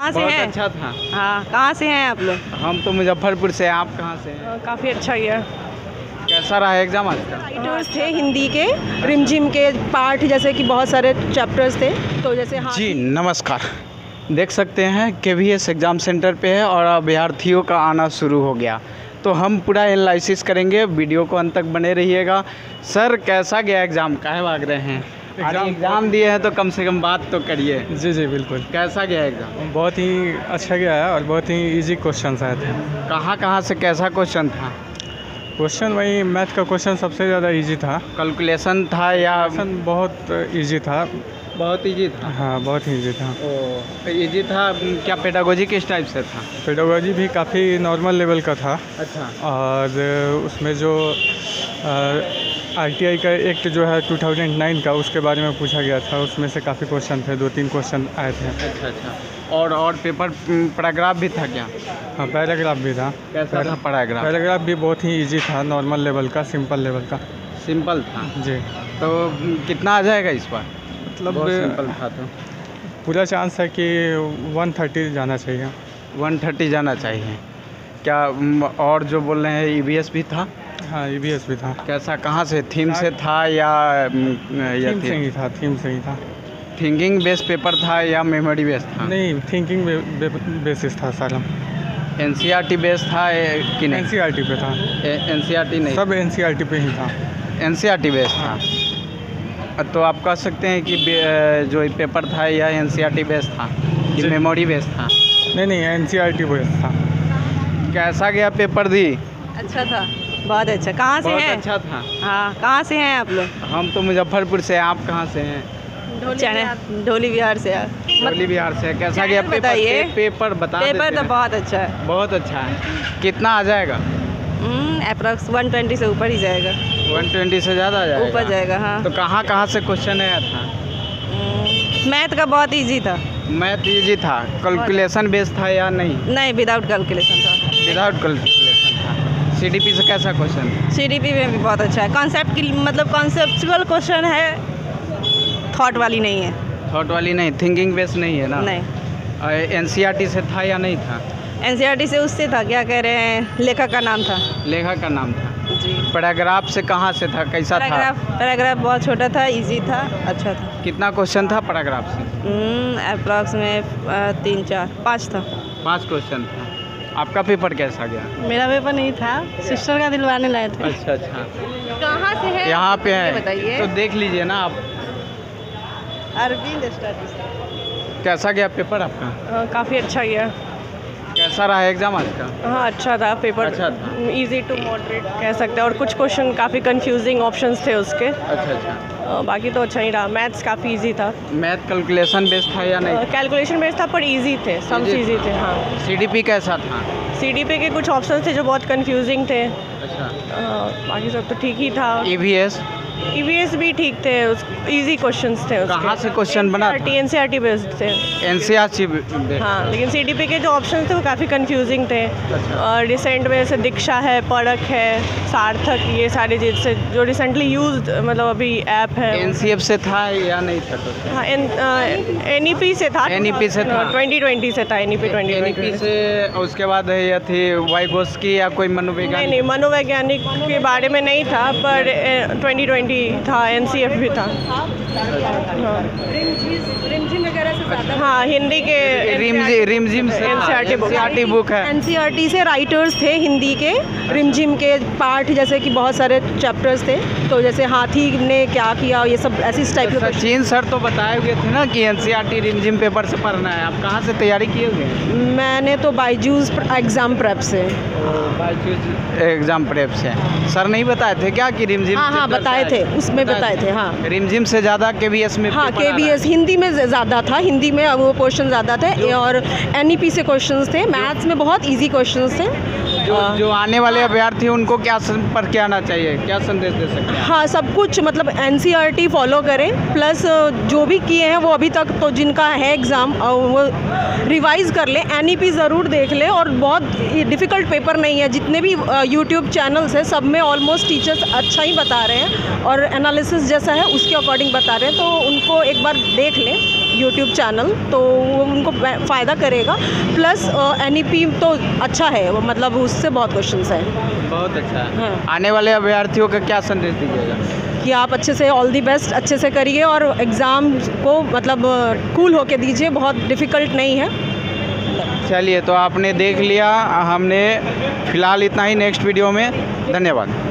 कहाँ से हैं? अच्छा था। हाँ, कहाँ से हैं आप लोग? हम तो मुजफ्फरपुर से हैं, आप कहाँ से हैं? काफ़ी अच्छा ही है। कैसा रहा एग्जाम आज का? राइटर्स थे हिंदी के, रिमझिम के पार्ट जैसे कि बहुत सारे चैप्टर्स थे, तो जैसे जी नमस्कार, देख सकते हैं KVS एग्ज़ाम सेंटर पे है और अभ्यर्थियों का आना शुरू हो गया। तो हम पूरा एनालिसिस करेंगे, वीडियो को अंत तक बने रहिएगा। सर कैसा गया एग्ज़ाम, काहे भाग रहे हैं? एग्ज़ाम दिए हैं तो कम से कम बात तो करिए। जी बिल्कुल। कैसा गया एग्ज़ाम? बहुत ही अच्छा गया है और बहुत ही इजी क्वेश्चन आए थे। कहाँ से कैसा क्वेश्चन था? क्वेश्चन वही मैथ का क्वेश्चन सबसे ज़्यादा इजी था। कैलकुलेशन था या? क्वेश्चन बहुत इजी था। बहुत इजी था। हाँ, बहुत ही इजी था। इजी था। क्या पेडागोजी किस टाइप से था? पेडागोजी भी काफ़ी नॉर्मल लेवल का था। अच्छा। और उसमें जो RTI का एक्ट जो है 2009 का, उसके बारे में पूछा गया था। उसमें से काफ़ी क्वेश्चन थे, 2-3 क्वेश्चन आए थे। अच्छा। और पेपर पैराग्राफ भी था क्या? हाँ, पैराग्राफ भी था। कैसा था पैराग्राफ? पैराग्राफ भी बहुत ही इजी था, नॉर्मल लेवल का, सिंपल लेवल का। सिंपल था जी। तो कितना आ जाएगा इस बार? मतलब सिंपल था तो पूरा चांस है कि 130 जाना चाहिए। 130 जाना चाहिए क्या? और जो बोल रहे हैं EVS भी था? हाँ, EVS भी था। कैसा, कहाँ से, थीम से था या थीम से ही था। थीम से ही था। थिंकिंग बेस्ड पेपर था या मेमोरी बेस्ड था? नहीं, थिंकिंग बेसिस था सारा। NCERT बेस्ड था कि नहीं? NCERT पे था। NCERT नहीं, सब NCERT पे ही था। NCERT बेस्ड था। तो आप कह सकते हैं कि जो पेपर था या NCERT बेस्ड था कि मेमोरी बेस्ड था? नहीं, NCERT बेस्ड था। कैसा गया पेपर दी? अच्छा था, बहुत अच्छा। कहाँ से बहुत हैं? अच्छा था। हाँ, कहाँ से हैं आप लोग? हम तो मुजफ्फरपुर से हैं, आप कहाँ से हैं? ढोली बिहार से। ढोली बिहार से। कैसा गया पेपर? बताइए। पेपर बता देते पेपर तो हैं। बहुत अच्छा है। बहुत अच्छा है। कितना आ जाएगा? अप्रॉक्स 120 से ऊपर ही जाएगा। 120 से ज़्यादा आ जाएगा? ऊपर जाएगा, हाँ। तो कहाँ से क्वेश्चन आया था? मैथ का बहुत इजी था। मैथ इजी था। कैलकुलेशन बेस्ड था या नहीं? नहीं, विदाउट कैलकुलेशन था। विदाउट कैलकुलेशन था। CDP से कैसा क्वेश्चन? CDP में भी बहुत अच्छा है। कॉन्सेप्ट की मतलब कॉन्सेप्चुअल क्वेश्चन है, थॉट वाली नहीं है। थॉट वाली नहीं, थिंकिंग बेस्ड नहीं है ना? नहीं। NCERT से था या नहीं था? NCERT से उससे था, क्या कह रहे हैं, लेखक का नाम था। लेखक का नाम था जी। पैराग्राफ से कहाँ से था, कैसा था? पैराग्राफ बहुत छोटा था, इजी था, अच्छा था। कितना क्वेश्चन था पैराग्राफ से? अप्रॉक्स में 3, 4, 5 था। 5 क्वेश्चन था। आपका पेपर कैसा गया? मेरा पेपर नहीं था, सिस्टर का दिलवाने लाए थे। अच्छा। कहाँ से है? यहाँ पे है बताइए। तो देख लीजिए ना आप। अरविंद स्टडीज। कैसा गया पेपर आपका? काफ़ी अच्छा गया। कैसा रहा एग्जाम आज का? हाँ, अच्छा था पेपर। अच्छा था। इजी टू मॉडरेट कह सकते हैं, और कुछ क्वेश्चन काफ़ी कंफ्यूजिंग ऑप्शंस थे उसके। अच्छा। बाकी तो अच्छा ही रहा। मैथ्स काफ़ी इजी था। मैथ कैलकुलेशन बेस्ड था या नहीं? कैलकुलेशन बेस्ड था, पर इजी थे, सम्स इजी थे। हाँ। CDP कैसा था? CDP के कुछ ऑप्शंस थे जो बहुत कंफ्यूजिंग थे। अच्छा। बाकी सब तो ठीक ही था। EVS भी ठीक थे, इजी क्वेश्चंस थे उसके। कहाँ से क्वेश्चन बना था? NCERT बेस्ड थे। NCERT हाँ, लेकिन CDP के जो ऑप्शंस थे वो काफ़ी कंफ्यूजिंग थे। और रिसेंट में जैसे दीक्षा है, परख है, सार्थक, ये सारे जैसे जो रिसेंटली यूज्ड मतलब अभी ऐप है। NCF से था या नहीं था? हाँ, NEP से था। NEP से था। 2020 से था। NEP 2020 NEP से। उसके बाद ये थी वाइगोस्की या कोई मनोवैज्ञानिक? नहीं, मनोवैज्ञानिक के बारे में नहीं था, पर 2020 था। NCF भी था। रिमझिम वगैरह से ज़्यादा। हाँ, हिंदी के रिमझिम से NCERT बुक है। NCERT से राइटर्स थे हिंदी के, रिमझिम के पार्ट जैसे कि बहुत सारे चैप्टर्स थे, तो जैसे हाथी ने क्या किया, ये सब ऐसी टाइप के। सचिन सर तो बताए हुए थे ना कि NCERT रिमझिम पेपर से पढ़ना है। आप कहाँ से तैयारी किए हुए हैं? मैंने तो बायजूस एग्ज़ाम प्रेप से। बायजूस एग्जाम प्रेप से। सर नहीं बताए थे क्या कि रिमझिम? हाँ, बताए थे, उसमें बताए थे। हाँ, रिमझिम से ज़्यादा KVS में? हाँ, KVS हिंदी में ज़्यादा था, हिंदी में वो क्वेश्चन ज़्यादा थे, और NEP से क्वेश्चंस थे। मैथ्स में बहुत इजी क्वेश्चंस थे। जो आने वाले अभ्यर्थी उनको क्या पर क्या आना चाहिए, क्या संदेश दे सकते हैं? हाँ, सब कुछ मतलब NCERT फॉलो करें, प्लस जो भी किए हैं वो अभी तक तो जिनका है एग्ज़ाम वो रिवाइज़ कर लें। NEP ज़रूर देख लें, और बहुत डिफ़िकल्ट पेपर नहीं है। जितने भी YouTube चैनल्स हैं सब में ऑलमोस्ट टीचर्स अच्छा ही बता रहे हैं, और एनालिसिस जैसा है उसके अकॉर्डिंग बता रहे हैं, तो उनको एक बार देख लें। यूट्यूब चैनल, तो वो उनको फ़ायदा करेगा। प्लस NEP तो अच्छा है, वो मतलब उससे बहुत क्वेश्चंस है। बहुत अच्छा है। हाँ। आने वाले अभ्यर्थियों का क्या संदेश दीजिएगा? कि आप अच्छे से ऑल दी बेस्ट अच्छे से करिए और एग्ज़ाम को मतलब कूल होके दीजिए, बहुत डिफ़िकल्ट नहीं है। चलिए, तो आपने देख लिया, हमने फ़िलहाल इतना ही, नेक्स्ट वीडियो में धन्यवाद।